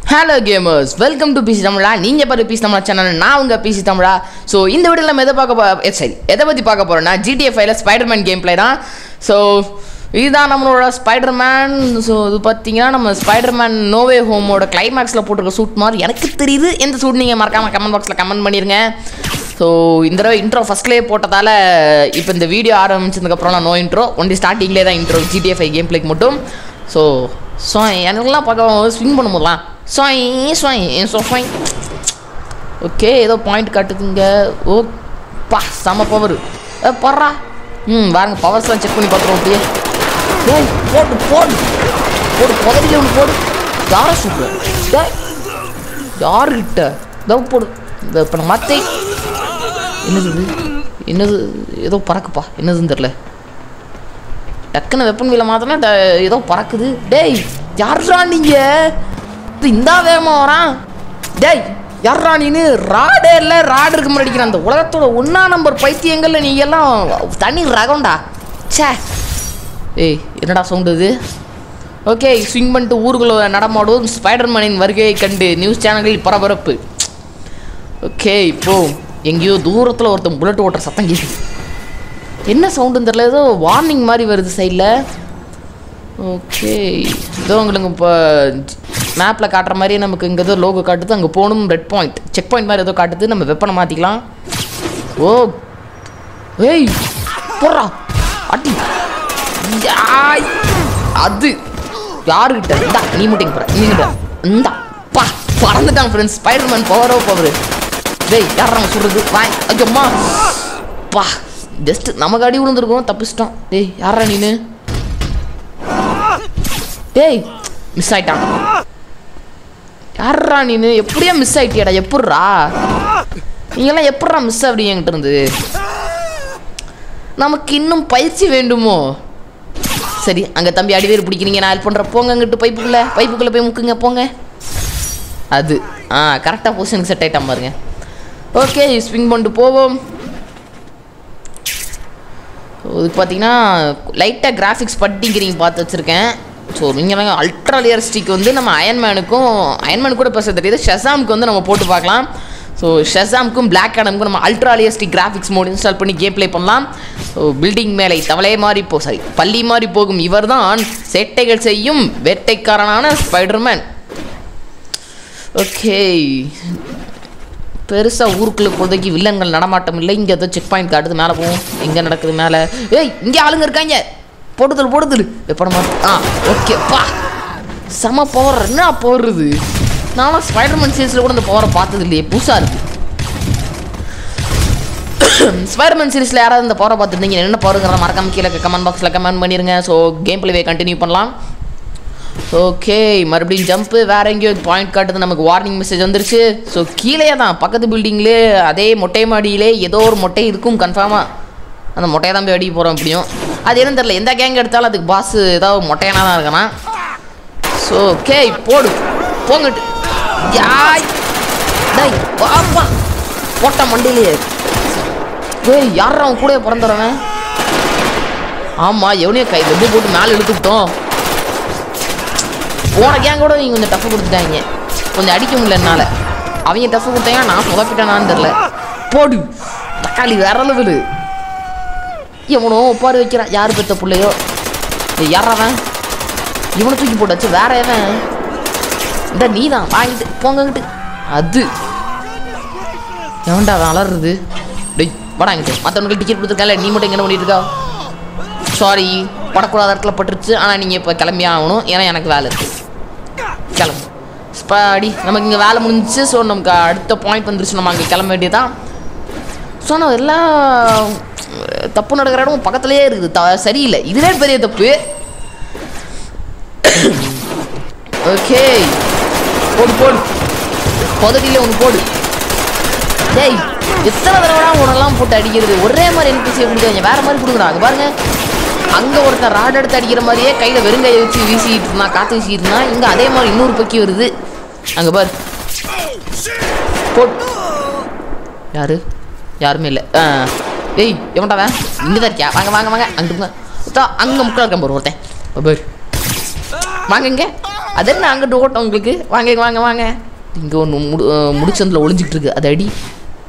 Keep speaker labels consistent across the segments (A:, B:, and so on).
A: Hello gamers, welcome to PC Tamizha. நீங்க பாரு PC Tamizha channel, நான் உங்க PC Tamizha. சோ இந்த வீடியோல நம்ம எதை பத்தி பார்க்க போறோம்னா GTA 5ல ஸ்பைடர்மேன் கேம் ப்ளே தான். சோ இதுதான் நம்மளோட ஸ்பைடர்மேன். ஸோ இது பார்த்தீங்கன்னா நம்ம ஸ்பைடர்மேன் நோவே ஹோமோட கிளைமேக்ஸில் போட்டிருக்க சூட் மாதிரி எனக்கு தெரியுது. எந்த சூட் நீங்கள் மறக்காமல் கமெண்ட் பாக்ஸில் கமெண்ட் பண்ணிடுங்க. ஸோ இந்த தடவை இன்ட்ரோ ஃபஸ்ட்லேயே போட்டதால் இப்போ இந்த வீடியோ ஆரம்பிச்சதுக்கப்புறம் நோ இன்ட்ரோ, ஒன்லி ஸ்டார்டிங்லேயே தான் இன்ட்ரோ GTA 5 கேம் ப்ளேக்கு மட்டும். ஸோ எனக்குலாம் பார்க்க ஸ்விங் பண்ண முடியலாம். ஓகே, ஏதோ பாயிண்ட் காட்டுதுங்க. ஓ பா, செம பவர் பர்றா. வாருங்க, பவர்ஸ்லாம் செக் பண்ணி பார்த்துருவோம். அப்படியே போடு போடு போடு, புதவில ஒன்று போடு. யாரை சூப்பர் யாருக்கிட்ட தவ் போடு. இந்த இப்போ மத்தை என்னது என்னது ஏதோ பறக்குப்பா, என்னதுன்னு தெரில. டக்குன்னு வெப்பன் வீல மாத்தினா ஏதோ பறக்குது. டேய் யாரா நீங்கள்? இந்தா வேகமா வரான். டேய் யாரா நீனு? ராடே இல்லை, ராடு இருக்க மாதிரி அடிக்கிறான். அந்த உலகத்தோட 1ஆம் நம்பர் பைத்தியங்கள்ல நீ எல்லாம் தனி ரகம்டா. சே, ஏய் என்னடா சவுண்டு இது? ஓகே, ஸ்விங் பண்ணிட்டு ஊருக்குள்ள நடமாடும் ஸ்பைடர்மேனின் வருகையை கண்டு நியூஸ் சேனல்களில் பரபரப்பு. ஓகே, இப்போ எங்கேயோ தூரத்தில் ஒருத்தன் புல்லட் ஓட்டுற சத்தம் கேட்குது. என்ன சவுண்டுன்னு தெரியல, ஏதோ வார்னிங் மாதிரி வருது சைடில். ஓகே, ஏதோ உங்களுக்கு இப்போ மேப்பில் காட்டுற மாதிரியே நமக்கு இங்கே ஏதோ லோகோ காட்டுது. அங்கே போகணும், ரெட் பாயிண்ட் செக் பாயிண்ட் மாதிரி ஏதோ காட்டுது. நம்ம வெப்பனை மாற்றிக்கலாம். ஓ ஏய் போடுறா அட்டி. அது யாருக்கிட்ட? இந்தா நீ மட்டும் போகிற நீங்கிட்ட இந்தா பா பறந்துட்டான் ஃப்ரெண்ட்ஸ். ஸ்பைடர்மேன் பவரோ பவர். டேய் யார் நம்ம சொல்கிறது? வாய் ஐயம்மா பா, ஜஸ்ட் நமக்கு அடி விழுந்துருக்கோம், தப்பிச்சிட்டோம். டேய் யாரா நீனு? டேய் மிஸ் ஆயிட்டான். யாரா நீனு? எப்படியா மிஸ் ஆயிட்டியாடா? எப்பட்றா நீங்கெல்லாம் எப்பட்றா மிஸ் ஆகுறீங்க என்கிட்ட இருந்து? நமக்கு இன்னும் பயிற்சி வேண்டுமோ? சரி, அங்கே தம்பி அடிவேர் பிடிக்கிறீங்க, நான் ஹெல்ப் பண்ணுறேன். போங்க அங்கிட்டு பைப்புக்குள்ளே போய் முக்குங்க போங்க. அது கரெக்டாக பொசிஷனுக்கு செட் ஆகிட்டான் பாருங்க. ஓகே, ஸ்விங் பண்ணிட்டு போவோம். இதுக்கு பார்த்தீங்கன்னா லைட்டாக கிராஃபிக்ஸ் பட்டிங்கிறீங்க பார்த்து வச்சுருக்கேன். ஸோ நீங்கள் அல்ட்ரா ரியலிஸ்டிக் வந்து நம்ம அயன்மேன் கூட பேச தெரியுது. ஷசாமுக்கு வந்து நம்ம போட்டு பார்க்கலாம். ஸோ ஷசாமுக்கும் பிளாக் ஆடமுக்கும் நம்ம ultra realistic graphics mod install பண்ணி கேம் ப்ளே பண்ணலாம். ஸோ பில்டிங் மேலே தவளை மாறி பள்ளி மாறி போகும் இவர் தான் சேட்டைகள் செய்யும் வேட்டைக்காரனான ஸ்பைடர்மேன். ஓகே, பெருசாக ஊருக்குள்ளே இப்போதைக்கு வில்லன்கள் நடமாட்டம் இல்லை. இங்கே ஏதோ செக் பாயிண்ட் காட்டுது, மேலே போவோம். எங்கே நடக்குது மேலே? ஏய் இங்கே ஆளுங்க இருக்காங்க. போடுதல் எப்பட மாட்டோம். ஓகேப்பா, செம பவர். என்ன போடுறது? நானும் ஸ்பைடர்மேன் சீரீஸில் கூட இந்த பவரை பார்த்தது இல்லையே, புதுசாக இருக்குது. ஸ்பைடர்மேன் சீரீஸில் யாராவது இந்த பவரை பார்த்துருந்தீங்க, என்ன பவருங்கிறத மறக்காம கீழே கமெண்ட் பாக்ஸில் கமெண்ட் பண்ணிடுங்க. ஸோ கேம் பிளேவே கண்டினியூ பண்ணலாம். ஓகே, மறுபடியும் ஜம்ப்பு. வேறு எங்கேயோ பாயிண்ட் காட்டுது, நமக்கு வார்னிங் மெசேஜ் வந்துருச்சு. ஸோ கீழே தான் பக்கத்து பில்டிங்லேயே அதே மொட்டை மாடியிலே ஏதோ ஒரு மொட்டை இருக்கும் கன்ஃபார்மாக. அந்த மொட்டையை தான் போய் அடிக்க போகிறோம். எப்படியும் அது என்னன்னு தெரில. எந்த கேங் எடுத்தாலும் அதுக்கு பாஸ் ஏதாவது மொட்டையானா தான் இருக்கானா. ஸோ ஓகே, போங்கட்டு. யாய் டேய் பாப்பா போட்ட மண்டிலேயே. ஏய் யார் அவன் கூட பிறந்துறவன்? ஆமாம், எவனையும் கை வெட்டி போட்டு மேலே இழுத்துக்கிட்டோம். போன கேங் கூட நீங்கள் கொஞ்சம் டஃப் கொடுத்துட்டாங்க, கொஞ்சம் அடிக்க முடியல என்னால். அவங்க டஃப் கொடுத்தாங்க, நான் சொதப்பிட்டேனான்னு தெரில. போடு தக்காளி வேற லெவலு. இவனோ ஒப்பாடு வைக்கிறான், யார் பெற்ற பிள்ளையோ. யாராவன்? இவனை தூக்கி போட்டாச்சு. வேற எவன்? இந்த நீ தான் வாங்கிட்டு போங்கிட்டு. அது எவன்டா அவன் அலறது? டேய் வாடாங்கிட்டு. மற்றவங்களுக்கு டிக்கெட் கொடுத்துருக்கல, நீ மட்டும் என்ன பண்ணிட்டு இருக்கா? சாரி, படக்கூடாத இடத்துல பட்டுருச்சு. ஆனால் நீங்கள் இப்போ கிளம்பி ஆகணும், ஏன்னா எனக்கு வேலை இருக்குது. கிளம்பு ஸ்பாடி. நமக்கு இங்கே வேலை முடிஞ்சிச்சு. ஸோ நமக்கு அடுத்த பாயிண்ட் வந்துருச்சு, நம்ம அங்கே கிளம்ப வேண்டியதான். ஸோ நான் எல்லாம் தப்பு நடக்கிற இடம் பக்கத்துலேயே இருக்குது. சரியில்லை, இதுவே பெரிய தப்பு. ஓகே, போடு புதவில ஒன்று போடு. டேய் எத்தனை தடவை உனெல்லாம் போட்டு அடிக்கிறது? ஒரே மாதிரி என்பிசியை கொடுக்குறாங்க, வேறு மாதிரி கொடுக்குறாங்க. அங்கே பாருங்கள், அங்கே ஒருத்தன் ராட் எடுத்து அடிக்கிற மாதிரியே கையில் வெறுங்கையை வச்சு வீசிக்கிட்டு இருந்தான், காற்று வீசிக்கிட்டு இருந்தான். இங்கே அதே மாதிரி இன்னொரு பக்கி வருது. அங்கே பாரு போட். யாருமே இல்லை. ஏய் எவன்டாவன்? இங்கே தான் இருக்கியா? வாங்க அங்கிட்டு அங்கே முக்கில் இருக்க போகிற ஒருத்தன். வாங்க இங்கே அது என்ன அங்கிட்டு ஓட்டம் உங்களுக்கு? வாங்க வாங்க வாங்க. இங்கே ஒன்று முடிச்சந்தில் ஒளிஞ்சிக்கிட்டு இருக்கு, அது அடி.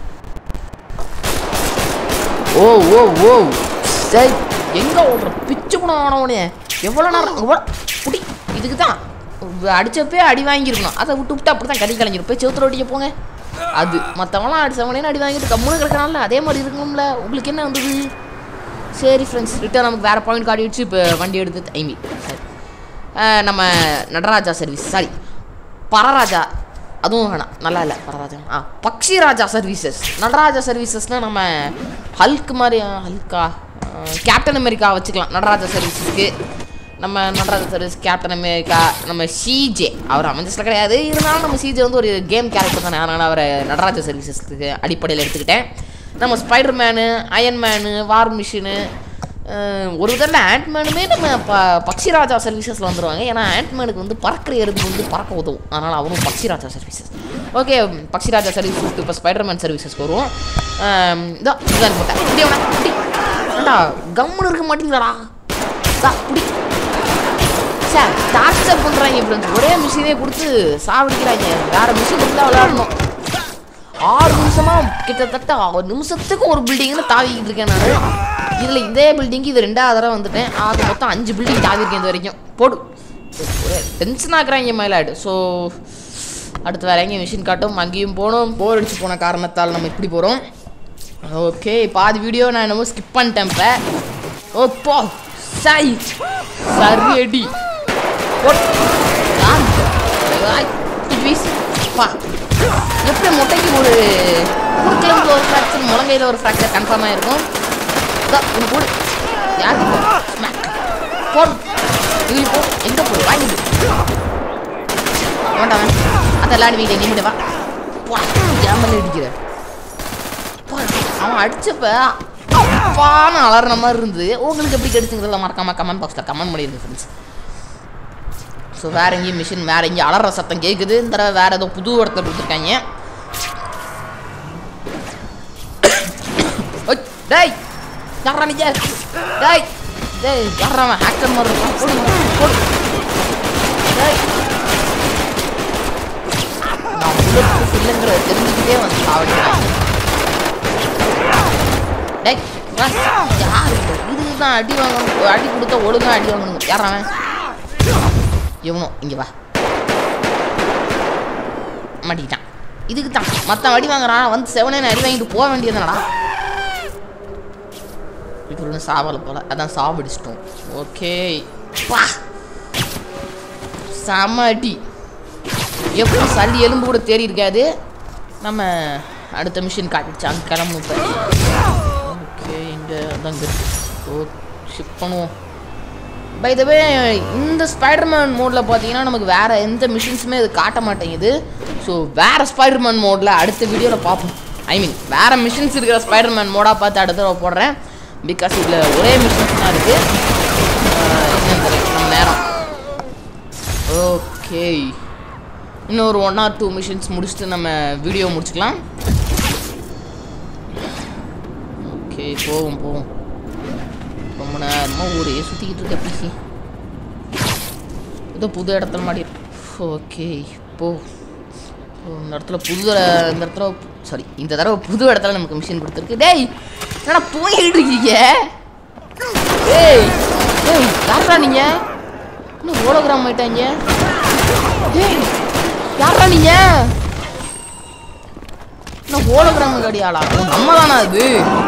A: ஓ ஓ ஓ சரி, எங்கே ஓடுற பிச்சு கூட ஆனவனே, எவ்வளோ நேரம் குடி. இதுக்கு தான் அடித்தப்பே அடி வாங்கியிருக்கணும், அதை விட்டு விட்டு அப்படி தான் கறி கலைஞ்சிரும். போய் செவுத்துல ஒட்டிக்க போங்க. அது மற்றவங்களாம் அடித்தவனே அடி வாங்கிட்டு கம்முன்னு கிடக்கனால அதே மாதிரி இருக்கணும்ல. உங்களுக்கு என்ன வந்தது? சரி ஃப்ரெண்ட்ஸ், ரிட்டர்ன் நமக்கு வேறு பாயிண்ட் காட்டிடுச்சு. இப்போ வண்டி எடுத்து சரி நம்ம நடராஜா சர்வீஸ், சாரி பரராஜா, அதுவும் வேணாம், நல்லா இல்லை பரராஜா. பக்ஷி ராஜா சர்வீசஸ். நடராஜா சர்வீசஸ்னால் நம்ம ஹல்க் மாதிரி, ஹல்கா கேப்டன் அமெரிக்கா வச்சுக்கலாம் நடராஜா சர்வீஸஸ்க்கு. நம்ம நடராஜா சர்வீஸ் கேப்டன் அமெரிக்கா, நம்ம சிஜே அவர் அவெஞ்சர்ஸில் கிடையாது, இருந்தாலும் நம்ம சிஜே வந்து ஒரு கேம் கேரக்டர் தானே, அதனால் அவரை நடராஜா சர்வீசஸ்க்கு அடிப்படையில் எடுத்துக்கிட்டேன். நம்ம ஸ்பைடர்மேனு, அயன்மேனு, வார் மிஷினு, ஒரு விதத்தில் ஆண்ட்மேனுமே நம்ம பக்ஷி ராஜா சர்வீசஸில் வந்துடுவாங்க. ஏன்னா ஆண்ட்மேனுக்கு வந்து பறக்கிற எறும்பு வந்து பறக்க உதவும், அதனால் அவரும் பக்ஷி ராஜா சர்வீசஸ். ஓகே, பக்ஷி ராஜா சர்வீசஸ்க்கு இப்போ ஸ்பைடர்மேன் சர்வீசஸ்க்கு வருவோம். இதான் போட்டேன். இப்படியா கம்முன்னு இருக்க மாட்டீங்களாடா? இப்படி சார் டார்ச்சர் பண்ணுறாங்க ஃப்ரெண்ட்ஸ். ஒரே மிஷினே கொடுத்து சாவடிக்கிறாங்க. வேறு மிஷின் இருந்தால் விளையாடணும். 6 நிமிஷமாக கிட்டத்தட்ட 1 நிமிஷத்துக்கு ஒரு பில்டிங்னு தாவிக்கிட்டு இருக்கேன் நான். இதில் இதே பில்டிங்கு இது 2வது தடவை வந்துட்டேன். அது மொத்தம் 5 பில்டிங் தாவிருக்கேன் இது வரைக்கும். போடு டென்ஷன் ஆக்குறாங்க மயிலாடு. ஸோ அடுத்து வேறு எங்கேயும் மிஷின் காட்டும், அங்கேயும் போகணும். போர் அடிச்சு போன காரணத்தால் நம்ம இப்படி போகிறோம். ஓகே, பாதி வீடியோ நான் என்னமோ ஸ்கிப் பண்ணிட்டேன். இப்போ ஓப்போ சரி சரி அடி எப்படி மொட்டைக்கு ஒரு குறுக்கிலேருந்து ஒரு ஃப்ராக்சர், முழங்கையில் ஒரு ஃப்ராக்சர் கன்ஃபார்மாக இருக்கும். போடு யார் போடு இவங்களுக்கு போ, எங்கே போடு வாங்கிடு வேண்டாம். அதெல்லாம் அடிவீங்க நீ வா ஜாமல் அடிக்கிற. அவன் அடிச்சப்ப அப்பான அலற மாதிரி இருந்தது. உங்களுக்கு எப்படி கிடைச்சுங்கிறத மறக்காம கமெண்ட் பாக்ஸில் கமெண்ட் பண்ணிடுங்க ஃப்ரெண்ட்ஸ். ஸோ வேறு எங்கேயும் மிஷின், வேறு எங்கேயும் அலற சத்தம் கேட்குது. இந்த தடவை வேறு ஏதோ புது இடத்துல கொடுத்துருக்காங்க. டேய் யாரா நீங்க? டேய் டேய் யாரா ஹேக்கர் மாதிரி இருக்கான்? நான் புல்லட் இல்லைங்கிறத தெரிஞ்சுக்கிட்டே வந்து சாவடிக்கிறேன். டேய் யார் இதுக்கு தான் அடி வாங்கணும், அடி கொடுத்தா ஒழுங்காக அடி வாங்கணும். யாராவன் இவனும் இங்கே வா மாட்டிக்கிட்டான். இதுக்கு தான் மற்ற அடி வாங்குறான், வந்து 7 அடி வாங்கிட்டு போக வேண்டியதுனடா. இப்போ ஒன்றும் சாவலை போல, அதான் சாவடிச்சிட்டோம். ஓகே பா செம அடி. எப்படி சல்லி எலும்பு கூட தேறி இருக்காது. நம்ம அடுத்த மிஷின் காட்டிடுச்சு, அங்கே கிளம்பும். இப்போ ஓகே இங்கே அதாங்க ஓ ஷிப் பண்ணுவோம். பை த வே இந்த ஸ்பைடர்மேன் மோடில் பார்த்தீங்கன்னா நமக்கு வேறு எந்த மிஷின்ஸுமே இது காட்ட மாட்டேங்குது. ஸோ வேறு ஸ்பைடர்மேன் மோடில் அடுத்த வீடியோவில் பார்ப்போம். ஐ மீன் வேறு மிஷின்ஸ் இருக்கிற ஸ்பைடர்மேன் மோடாக பார்த்து அடுத்த தடவை போடுறேன். பிகாஸ் இதில் ஒரே மிஷின்ஸ் தான் இருக்குது. என்னன்னு தெரியும் நம்ம நேரம். ஓகே இன்னொரு 1 or 2 மிஷின்ஸ் முடிச்சுட்டு நம்ம வீடியோ முடிச்சுக்கலாம். ஓகே போவோம் போவோம். ரொம்ப நேரமாக ஊரே சுற்றிக்கிட்டு இருக்க பிசி ஏதோ புது இடத்துல மாடி. ஓகே போ இந்த இடத்துல இந்த தடவை புது இடத்துல நமக்கு மிஷின் கொடுத்துருக்கு. டேய் என்னடா போயிட்டு இருக்கீங்க? டேய் டேய் யாரா நீங்க? இன்னும் ஹோலோகிராம் ஆயிட்டாங்க. டேய் யாரா நீங்க? இன்னும் ஹோலோகிராம் கடியாளா? நம்ம தானா அது?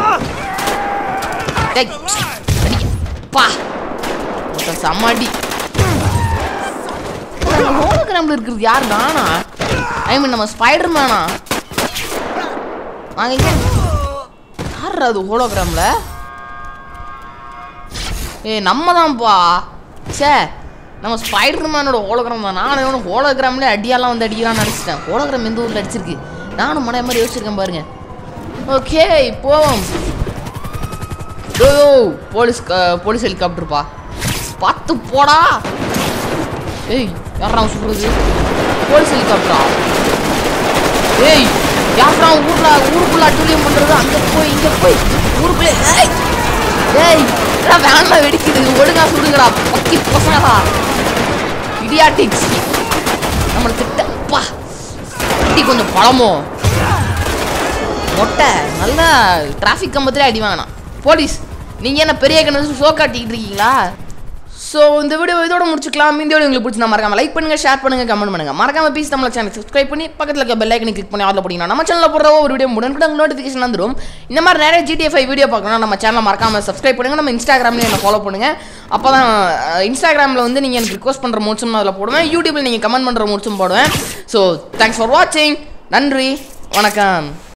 A: டேய் பா சமாடி ஹோலோகிராம்ல இருக்கிறது யார்? நானா? ஐ மீன் நம்ம ஸ்பைடர்மேனா? வாங்க யார் அது ஹோலோகிராம்ல? நம்ம தான்ப்பா. சே நம்ம ஸ்பைடர்மேனோட ஹோலோகிராம் தான். நானும் எவனும் ஹோலோகிராம்ல அடியாலாம் வந்து அடிக்கலாம்னு நினச்சிட்டேன். ஹோலோகிராம் எந்த ஊரில் அடிச்சிருக்கு? நானும் மனைய மாதிரி யோசிச்சிருக்கேன் பாருங்க. ஓகே போவோம். போலீஸ் ஹெலிகாப்டர்ப்பா பார்த்து போடா. ஏய் யாரா சொல்றது? போலீஸ் ஹெலிகாப்டரா? ஏய் யாரா ஊருக்குள்ள அட்டூழியம் பண்றது? அங்கே போய் இங்கே போய் ஊருக்குள்ளே ஏய் வேணா வெடிக்குது. ஒழுங்கா சுடுங்கடா பக்கி பசங்களா. இடியாட்டிக்ஸ் நம்மளை திட்டப்பா வண்டி கொஞ்சம் பழமோ மொட்டை நல்லா டிராஃபிக் கம்பத்திலே அடி வாங்கினான் போலீஸ். நீங்கள் என்ன பெரிய கண்ணு ஷோ காட்டிக்கிட்டு இருக்கீங்களா? ஸோ இந்த வீடியோ இதோட முடிச்சுக்கலாம். இந்த வீடியோ உங்களுக்கு பிடிச்சி மறக்காம லைக் பண்ணுங்க, ஷேர் பண்ணுங்க, கமெண்ட் பண்ணுங்க. மறக்காம பீஸ் நம்ம சேனல் சப்ஸ்கிரைப் பண்ணி பக்கத்தில் இருக்க பெல் ஐக்கனை கிளிக் பண்ணி ஆர்டர் பண்ணிங்கன்னா நம்ம சேனலில் போடுற ஒரு வீடியோ உடனுக்குடன் நோட்டிஃபிகேஷன் வந்துடும். இந்த மாதிரி நிறைய GTA 5 வீடியோ பார்க்கணும் நம்ம சேனலை மறக்காம சப்ஸ்கிரைப் பண்ணுங்க. நம்ம இன்ஸ்டாகிராம்லேயும் என்ன ஃபாலோ பண்ணுங்க. அப்போ தான் இன்ஸ்டாகிராமில் வந்து நீங்கள் எனக்கு ரிக்வஸ்ட் பண்ணுற மோட்ஸும் அதில் போடுவேன். யூடியூப்பில் நீங்கள் கமெண்ட் பண்ணுற மோட்ஸும் போடுவேன். ஸோ தேங்க்ஸ் ஃபார் வாட்சிங். நன்றி, வணக்கம்.